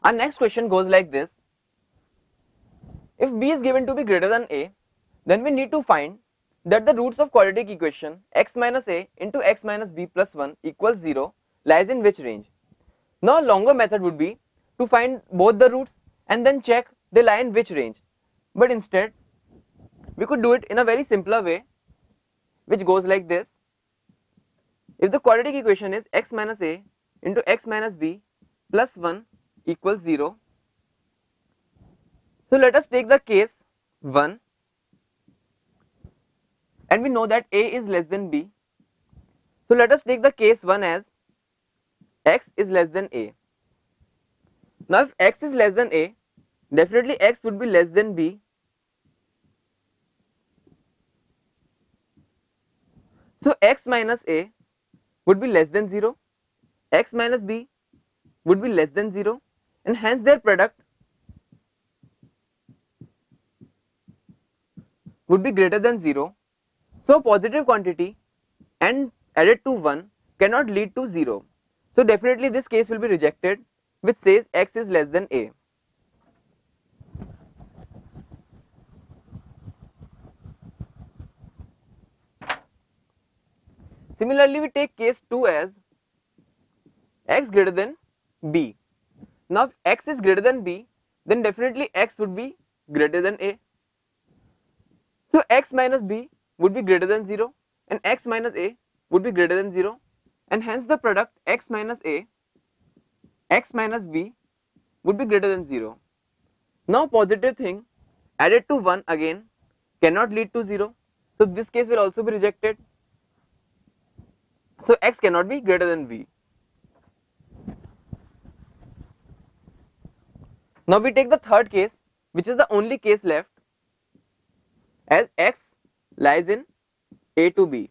Our next question goes like this. If b is given to be greater than a, then we need to find that the roots of quadratic equation x minus a into x minus b plus 1 equals 0 lies in which range. Now a longer method would be to find both the roots and then check they lie in which range. But instead, we could do it in a very simpler way, which goes like this. If the quadratic equation is x minus a into x minus b plus 1 equals 0, so let us take the case 1, and we know that a is less than b. So let us take the case 1 as x is less than a. Now if x is less than a, definitely x would be less than b. So x minus a would be less than 0, x minus b would be less than 0, and hence their product would be greater than 0. So positive quantity and added to 1 cannot lead to 0. So definitely this case will be rejected, which says x is less than a. Similarly, we take case 2 as x greater than b. Now if x is greater than b, then definitely x would be greater than a. So x minus b would be greater than 0 and x minus a would be greater than 0, and hence the product x minus a, x minus b would be greater than 0. Now positive thing added to 1 again cannot lead to 0, so this case will also be rejected. So x cannot be greater than b. Now we take the third case, which is the only case left, as x lies in a to b.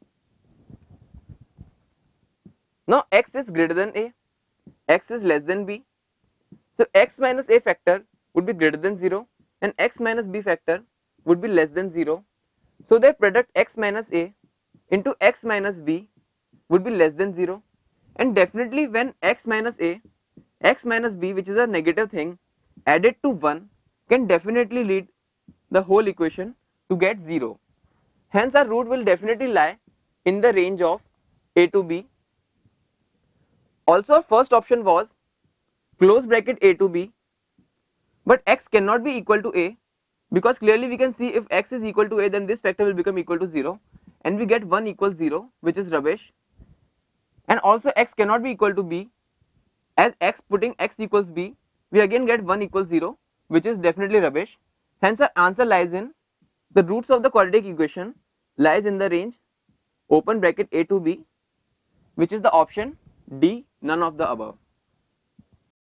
Now x is greater than a, x is less than b. So x minus a factor would be greater than 0 and x minus b factor would be less than 0. So their product x minus a into x minus b would be less than 0, and definitely when x minus a, x minus b, which is a negative thing, added to 1 can definitely lead the whole equation to get 0. Hence our root will definitely lie in the range of a to b. Also our first option was close bracket a to b, but x cannot be equal to a, because clearly we can see if x is equal to a, then this factor will become equal to 0 and we get 1 equals 0, which is rubbish. And also x cannot be equal to b, as x putting x equals b, we again get 1 equals 0, which is definitely rubbish. Hence our answer lies in the roots of the quadratic equation lies in the range open bracket a to b, which is the option D, none of the above.